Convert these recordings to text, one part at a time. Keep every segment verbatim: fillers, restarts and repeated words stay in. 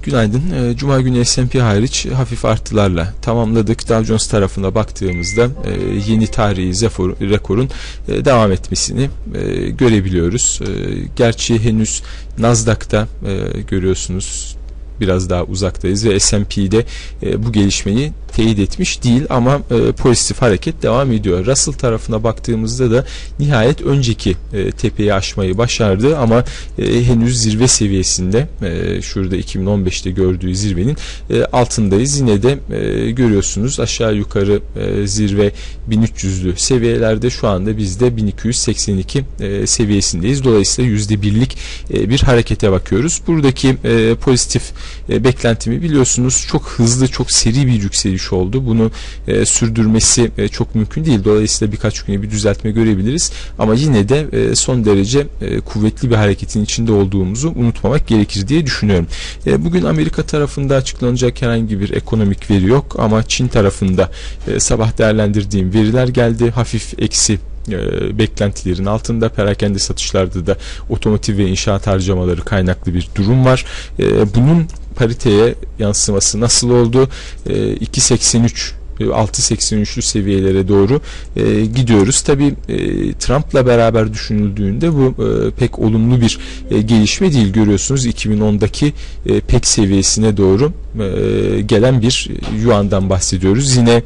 Günaydın. Cuma günü S and P hariç hafif artılarla tamamladık. Dow Jones tarafına baktığımızda yeni tarihi rekorun devam etmesini görebiliyoruz. Gerçi henüz Nasdaq'ta görüyorsunuz biraz daha uzaktayız ve S and P'de bu gelişmeyi teyit etmiş değil ama e, pozitif hareket devam ediyor. Russell tarafına baktığımızda da nihayet önceki e, tepeyi aşmayı başardı ama e, henüz zirve seviyesinde, e, şurada iki bin on beşte gördüğü zirvenin e, altındayız. Yine de e, görüyorsunuz aşağı yukarı e, zirve bin üç yüzlü seviyelerde, şu anda biz de bin iki yüz seksen iki e, seviyesindeyiz. Dolayısıyla yüzde birlik e, bir harekete bakıyoruz. Buradaki e, pozitif e, beklentimi biliyorsunuz, çok hızlı, çok seri bir yükseliş oldu. Bunu e, sürdürmesi e, çok mümkün değil. Dolayısıyla birkaç güne bir düzeltme görebiliriz. Ama yine de e, son derece e, kuvvetli bir hareketin içinde olduğumuzu unutmamak gerekir diye düşünüyorum. E, bugün Amerika tarafında açıklanacak herhangi bir ekonomik veri yok ama Çin tarafında e, sabah değerlendirdiğim veriler geldi. Hafif eksi E, beklentilerin altında. Perakende satışlarda da otomotiv ve inşaat harcamaları kaynaklı bir durum var. E, bunun pariteye yansıması nasıl oldu? E, iki seksen üç altı seksen üçlü seviyelere doğru e, gidiyoruz. Tabi e, Trump'la beraber düşünüldüğünde bu e, pek olumlu bir e, gelişme değil. Görüyorsunuz iki bin ondaki e, pek seviyesine doğru e, gelen bir yuandan bahsediyoruz. Yine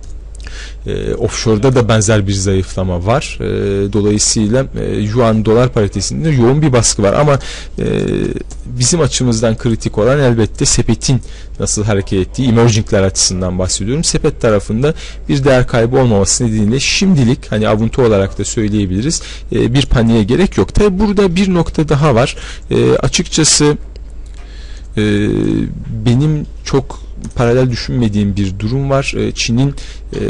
E, offshore'da da benzer bir zayıflama var. E, dolayısıyla e, yuan dolar paritesinde yoğun bir baskı var ama e, bizim açımızdan kritik olan elbette sepetin nasıl hareket ettiği, emergingler açısından bahsediyorum. Sepet tarafında bir değer kaybı olmaması nedeniyle şimdilik, hani avuntu olarak da söyleyebiliriz, e, bir paniğe gerek yok. Tabi burada bir nokta daha var. E, açıkçası e, benim çok paralel düşünmediğim bir durum var. Çin'in e,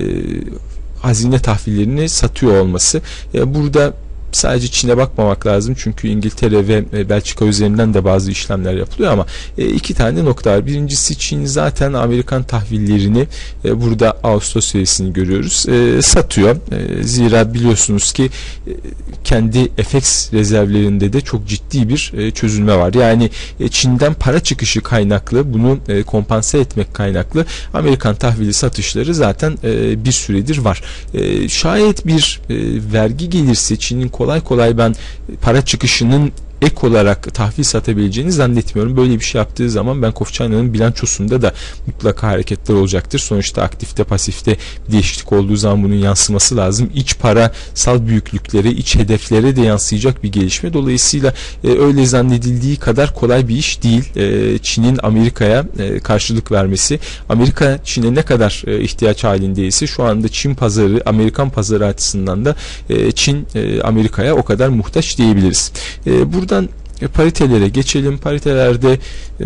hazine tahvillerini satıyor olması. E, burada sadece Çin'e bakmamak lazım çünkü İngiltere ve Belçika üzerinden de bazı işlemler yapılıyor ama e, iki tane nokta var. Birincisi, Çin zaten Amerikan tahvillerini e, burada Ağustos seviyesini görüyoruz, e, satıyor. E, zira biliyorsunuz ki e, kendi F X rezervlerinde de çok ciddi bir e, çözülme var. Yani e, Çin'den para çıkışı kaynaklı, bunu e, kompanse etmek kaynaklı Amerikan tahvili satışları zaten e, bir süredir var. E, şayet bir e, vergi gelirse Çin'in kolay kolay ben para çıkışının ek olarak tahvil satabileceğini zannetmiyorum. Böyle bir şey yaptığı zaman Bank of China'nın bilançosunda da mutlaka hareketler olacaktır. Sonuçta aktifte pasifte bir değişiklik olduğu zaman bunun yansıması lazım. İç parasal büyüklüklere, iç hedeflere de yansıyacak bir gelişme. Dolayısıyla e, öyle zannedildiği kadar kolay bir iş değil. E, Çin'in Amerika'ya e, karşılık vermesi. Amerika Çin'e ne kadar e, ihtiyaç halindeyse şu anda Çin pazarı, Amerikan pazarı açısından da e, Çin e, Amerika'ya o kadar muhtaç diyebiliriz. E, burada Buradan paritelere geçelim. Paritelerde e,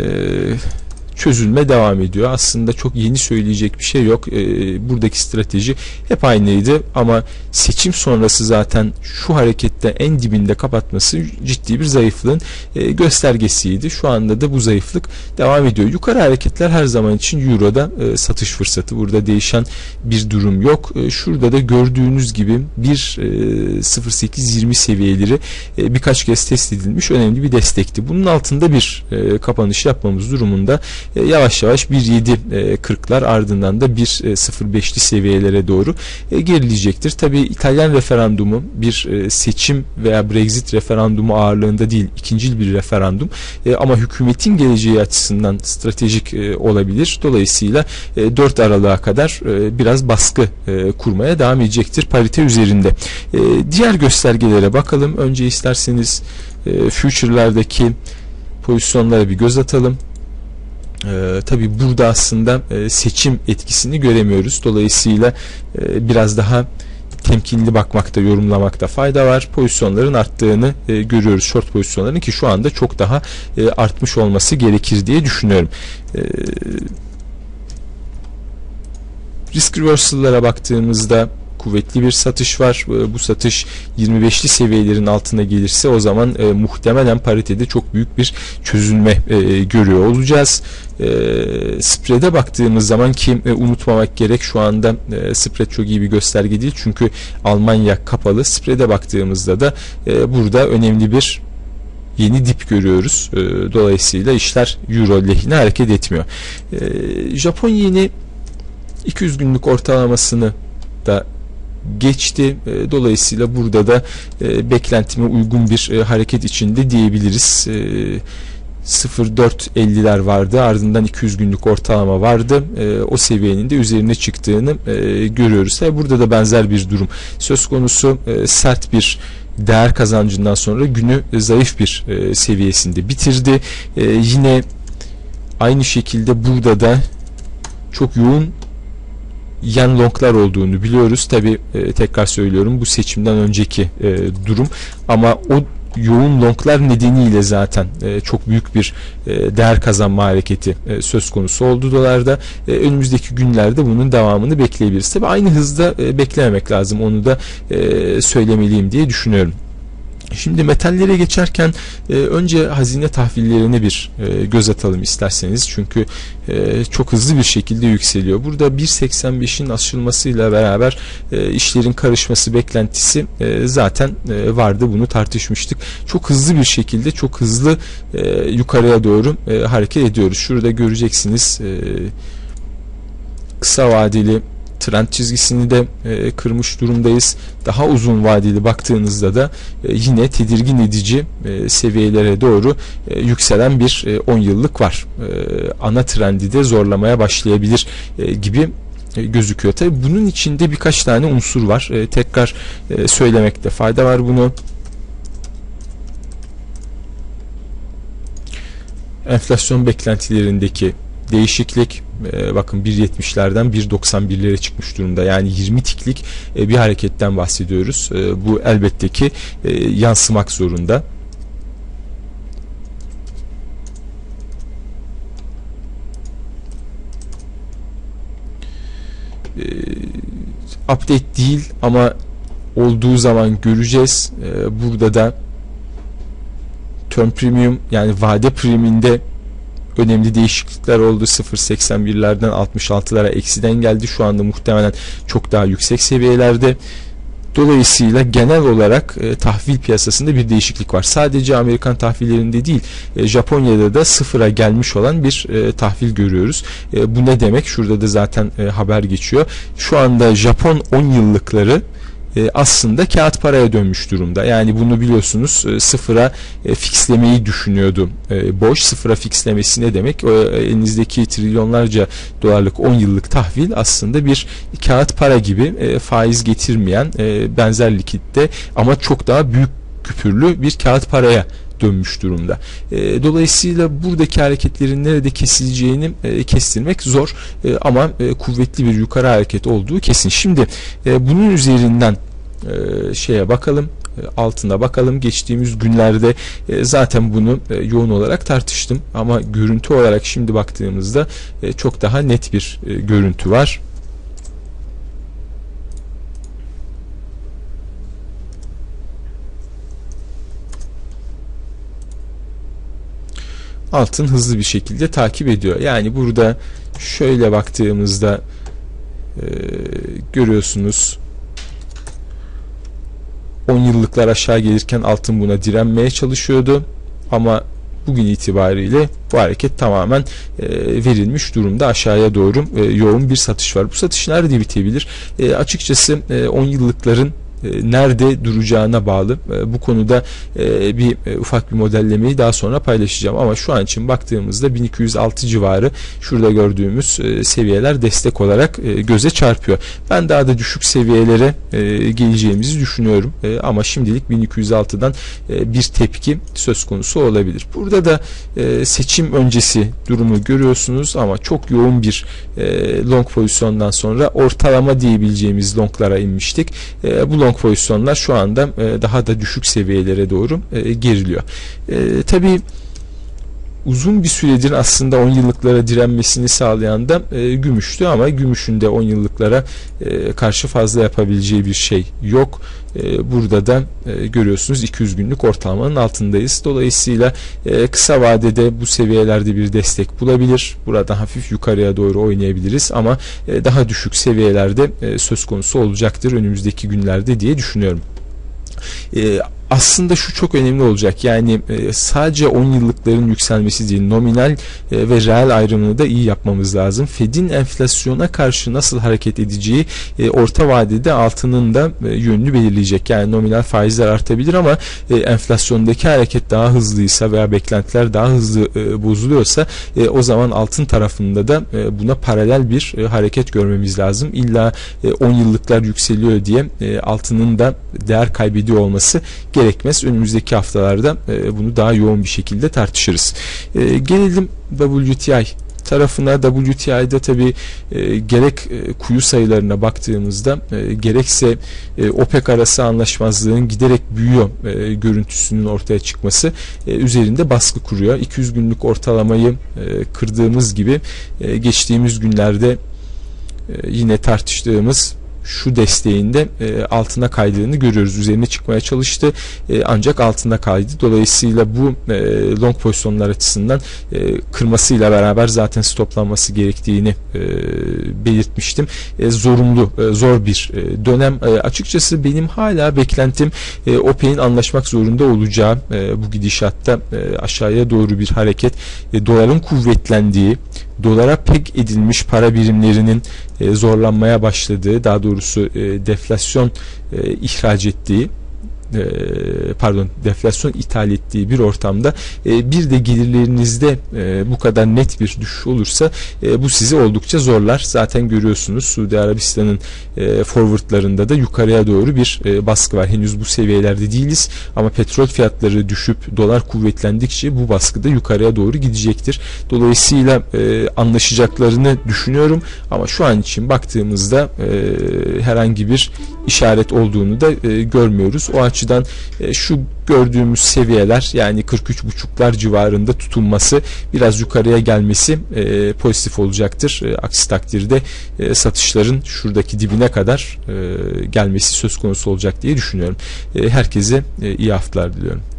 çözülme devam ediyor. Aslında çok yeni söyleyecek bir şey yok. E, buradaki strateji hep aynıydı ama seçim sonrası zaten şu harekette en dibinde kapatması ciddi bir zayıflığın e, göstergesiydi. Şu anda da bu zayıflık devam ediyor. Yukarı hareketler her zaman için Euro'da e, satış fırsatı. Burada değişen bir durum yok. E, şurada da gördüğünüz gibi bir e, sıfır sekiz yirmi seviyeleri e, birkaç kez test edilmiş önemli bir destekti. Bunun altında bir e, kapanış yapmamız durumunda E, yavaş yavaş bir yedi kırklar ardından da bir sıfır beşli seviyelere doğru e, gerileyecektir. Tabii İtalyan referandumu bir e, seçim veya Brexit referandumu ağırlığında değil, ikincil bir referandum e, ama hükümetin geleceği açısından stratejik e, olabilir. Dolayısıyla e, dört Aralık'a kadar e, biraz baskı e, kurmaya devam edecektir parite üzerinde. E, diğer göstergelere bakalım. Önce isterseniz e, future'lardaki pozisyonlara bir göz atalım. Ee, tabii burada aslında e, seçim etkisini göremiyoruz. Dolayısıyla e, biraz daha temkinli bakmakta, yorumlamakta fayda var. Pozisyonların arttığını e, görüyoruz. Short pozisyonların ki şu anda çok daha e, artmış olması gerekir diye düşünüyorum. E, risk reversal'lara baktığımızda kuvvetli bir satış var. Bu satış yirmi beşli seviyelerin altına gelirse o zaman e, muhtemelen paritede çok büyük bir çözülme e, görüyor olacağız. E, spread'e baktığımız zaman ki e, unutmamak gerek, şu anda e, spread çok iyi bir gösterge değil. Çünkü Almanya kapalı. Spread'e baktığımızda da e, burada önemli bir yeni dip görüyoruz. E, dolayısıyla işler euro lehine hareket etmiyor. E, Japon yeni iki yüz günlük ortalamasını da geçti. E, dolayısıyla burada da e, beklentime uygun bir e, hareket içinde diyebiliriz. E, sıfır virgül dört elliler vardı. Ardından iki yüz günlük ortalama vardı. E, o seviyenin de üzerine çıktığını e, görüyoruz. Tabi burada da benzer bir durum söz konusu. E, sert bir değer kazancından sonra günü e, zayıf bir e, seviyesinde bitirdi. E, yine aynı şekilde burada da çok yoğun yen longlar olduğunu biliyoruz. Tabi e, tekrar söylüyorum, bu seçimden önceki e, durum, ama o yoğun longlar nedeniyle zaten e, çok büyük bir e, değer kazanma hareketi e, söz konusu oldu dolarda. E, önümüzdeki günlerde bunun devamını bekleyebiliriz. Tabi aynı hızda e, beklememek lazım, onu da e, söylemeliyim diye düşünüyorum. Şimdi metallere geçerken e, önce hazine tahvillerine bir e, göz atalım isterseniz. Çünkü e, çok hızlı bir şekilde yükseliyor. Burada bir seksen beşin aşılmasıyla beraber e, işlerin karışması beklentisi e, zaten e, vardı. Bunu tartışmıştık. Çok hızlı bir şekilde, çok hızlı e, yukarıya doğru e, hareket ediyoruz. Şurada göreceksiniz e, kısa vadeli trend çizgisini de e, kırmış durumdayız. Daha uzun vadeli baktığınızda da e, yine tedirgin edici e, seviyelere doğru e, yükselen bir e, on yıllık var. E, ana trendi de zorlamaya başlayabilir e, gibi e, gözüküyor. Tabii bunun içinde birkaç tane unsur var. E, tekrar e, söylemekte fayda var bunu. Enflasyon beklentilerindeki değişiklik, e, bakın bir yetmişlerden bir doksan birlere çıkmış durumda. Yani yirmi tiklik e, bir hareketten bahsediyoruz. E, bu elbette ki e, yansımak zorunda. E, update değil ama olduğu zaman göreceğiz. E, burada da term premium, yani vade priminde önemli değişiklikler oldu. sıfır virgül seksen birlerden altmış altılara eksiden geldi. Şu anda muhtemelen çok daha yüksek seviyelerde. Dolayısıyla genel olarak e, tahvil piyasasında bir değişiklik var. Sadece Amerikan tahvillerinde değil, e, Japonya'da da sıfıra gelmiş olan bir e, tahvil görüyoruz. E, bu ne demek? Şurada da zaten e, haber geçiyor. Şu anda Japon on yıllıkları aslında kağıt paraya dönmüş durumda. Yani bunu biliyorsunuz, sıfıra fixlemeyi düşünüyordu boş. Sıfıra fixlemesi ne demek? O elinizdeki trilyonlarca dolarlık on yıllık tahvil aslında bir kağıt para gibi faiz getirmeyen, benzer likitte ama çok daha büyük küpürlü bir kağıt paraya dönmüş durumda. E, dolayısıyla buradaki hareketlerin nerede kesileceğini e, kestirmek zor, e, ama e, kuvvetli bir yukarı hareket olduğu kesin. Şimdi e, bunun üzerinden e, şeye bakalım, e, altına bakalım. Geçtiğimiz günlerde e, zaten bunu e, yoğun olarak tartıştım, ama görüntü olarak şimdi baktığımızda e, çok daha net bir e, görüntü var. Altın hızlı bir şekilde takip ediyor. Yani burada şöyle baktığımızda e, görüyorsunuz, on yıllıklar aşağı gelirken altın buna direnmeye çalışıyordu, ama bugün itibariyle bu hareket tamamen e, verilmiş durumda. Aşağıya doğru e, yoğun bir satış var. Bu satış nerede bitebilir? E, açıkçası e, on yıllıkların nerede duracağına bağlı. Bu konuda bir ufak bir modellemeyi daha sonra paylaşacağım, ama şu an için baktığımızda bin iki yüz altı civarı şurada gördüğümüz seviyeler destek olarak göze çarpıyor. Ben daha da düşük seviyelere geleceğimizi düşünüyorum, ama şimdilik bin iki yüz altıdan bir tepki söz konusu olabilir. Burada da seçim öncesi durumu görüyorsunuz, ama çok yoğun bir long pozisyondan sonra ortalama diyebileceğimiz longlara inmiştik. Bu long pozisyonlar şu anda e, daha da düşük seviyelere doğru e, geriliyor. E, tabii uzun bir süredir aslında on yıllıklara direnmesini sağlayan da e, gümüştü, ama gümüşün de on yıllıklara e, karşı fazla yapabileceği bir şey yok. E, burada da e, görüyorsunuz iki yüz günlük ortalamanın altındayız. Dolayısıyla e, kısa vadede bu seviyelerde bir destek bulabilir. Burada hafif yukarıya doğru oynayabiliriz, ama e, daha düşük seviyelerde e, söz konusu olacaktır önümüzdeki günlerde diye düşünüyorum. E, aslında şu çok önemli olacak. Yani e, sadece on yıllıkların yükselmesi değil, nominal e, ve reel ayrımını da iyi yapmamız lazım. Fed'in enflasyona karşı nasıl hareket edeceği e, orta vadede altının da e, yönünü belirleyecek. Yani nominal faizler artabilir ama e, enflasyondaki hareket daha hızlıysa veya beklentiler daha hızlı e, bozuluyorsa e, o zaman altın tarafında da e, buna paralel bir e, hareket görmemiz lazım. İlla e, on yıllıklar yükseliyor diye e, altının da değer kaybediyor olması gerekmez. Önümüzdeki haftalarda e, bunu daha yoğun bir şekilde tartışırız. E, gelelim W T I tarafına. W T I'de tabi e, gerek e, kuyu sayılarına baktığımızda e, gerekse e, OPEC arası anlaşmazlığın giderek büyüyor e, görüntüsünün ortaya çıkması e, üzerinde baskı kuruyor. iki yüz günlük ortalamayı e, kırdığımız gibi e, geçtiğimiz günlerde e, yine tartıştığımız şu desteğinde e, altına kaydığını görüyoruz. Üzerine çıkmaya çalıştı e, ancak altında kaydı. Dolayısıyla bu e, long pozisyonlar açısından e, kırmasıyla beraber zaten stoplanması gerektiğini e, belirtmiştim. E, zorunlu, e, zor bir e, dönem. E, açıkçası benim hala beklentim e, OPEC'in anlaşmak zorunda olacağı e, bu gidişatta e, aşağıya doğru bir hareket. E, doların kuvvetlendiği, dolara peg edilmiş para birimlerinin e, zorlanmaya başladığı, daha doğrusu e, deflasyon e, ihraç ettiği pardon deflasyon ithal ettiği bir ortamda bir de gelirlerinizde bu kadar net bir düşüş olursa bu sizi oldukça zorlar. Zaten görüyorsunuz Suudi Arabistan'ın forwardlarında da yukarıya doğru bir baskı var. Henüz bu seviyelerde değiliz ama petrol fiyatları düşüp dolar kuvvetlendikçe bu baskı da yukarıya doğru gidecektir. Dolayısıyla anlaşacaklarını düşünüyorum ama şu an için baktığımızda herhangi bir işaret olduğunu da görmüyoruz. O açıdan e, şu gördüğümüz seviyeler, yani kırk üç buçuklar civarında tutulması, biraz yukarıya gelmesi e, pozitif olacaktır. E, aksi takdirde e, satışların şuradaki dibine kadar e, gelmesi söz konusu olacak diye düşünüyorum. E, herkese e, iyi haftalar diliyorum.